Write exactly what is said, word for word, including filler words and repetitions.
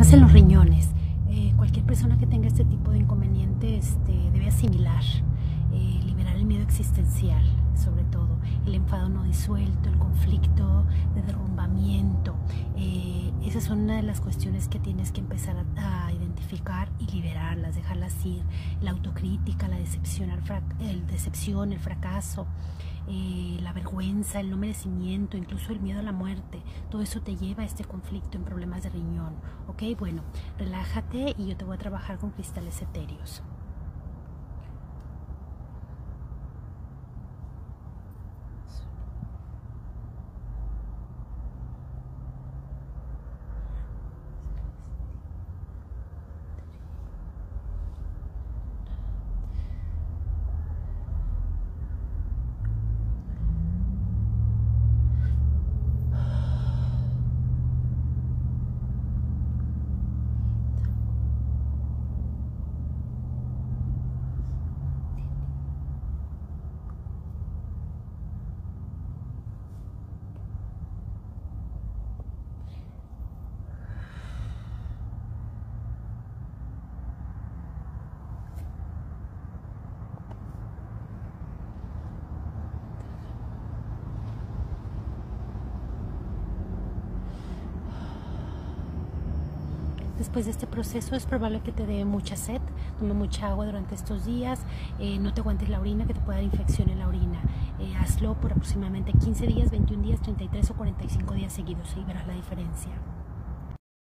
Problemas en los riñones. Eh, cualquier persona que tenga este tipo de inconveniente este, debe asimilar, eh, liberar el miedo existencial, sobre todo el enfado no disuelto, el conflicto de derrumbamiento. Eh, esas son una de las cuestiones que tienes que empezar a, a identificar y liberarlas, dejarlas ir. La autocrítica, la decepción, el, frac el, decepción, el fracaso, eh, la vergüenza, el no merecimiento, incluso el miedo a la muerte. Todo eso te lleva a este conflicto en problemas de riñón. Ok, bueno, relájate y yo te voy a trabajar con cristales etéreos. Después de este proceso es probable que te dé mucha sed, toma mucha agua durante estos días, eh, no te aguantes la orina, que te pueda dar infección en la orina. Eh, hazlo por aproximadamente quince días, veintiún días, treinta y tres o cuarenta y cinco días seguidos y verás la diferencia.